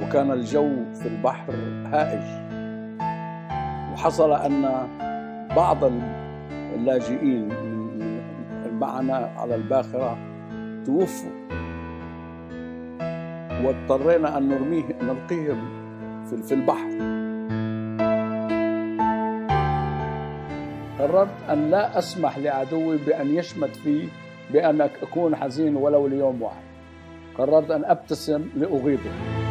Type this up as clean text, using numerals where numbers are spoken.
وكان الجو في البحر هائج، وحصل أن بعض اللاجئين معنا على الباخرة توفوا، واضطرينا أن نلقيهم في البحر. قررت أن لا أسمح لعدوي بأن يشمت في بأن أكون حزين ولو ليوم واحد. قررت أن أبتسم لأغيظه.